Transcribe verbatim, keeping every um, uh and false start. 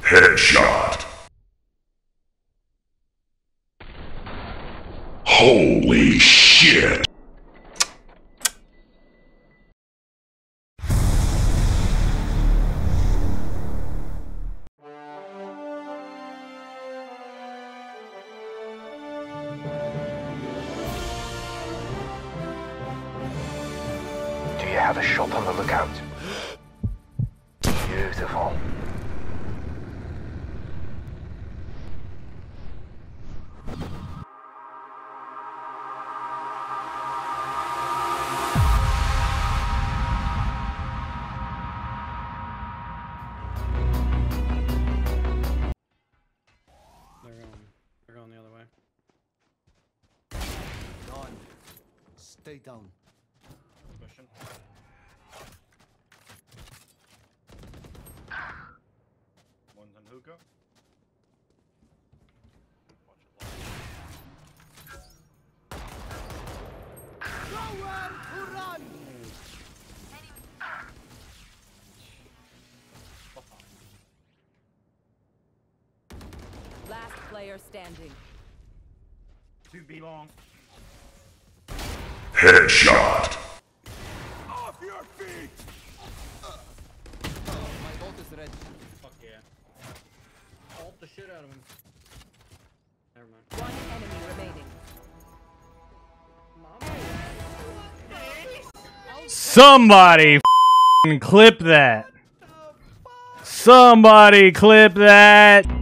Headshot. Holy shit. Do you have a shot on the lookout? Beautiful. They're going. They're going the other way. Down. Stay down. Pushing. One's on hookah. Watch it long. Nowhere to run! Last player standing. Two B long. Headshot. Off your feet! Uh, oh, my ult is ready. Fuck yeah. Ult the shit out of him. Never mind. One enemy remaining. Somebody f***ing clip that. Somebody clip that.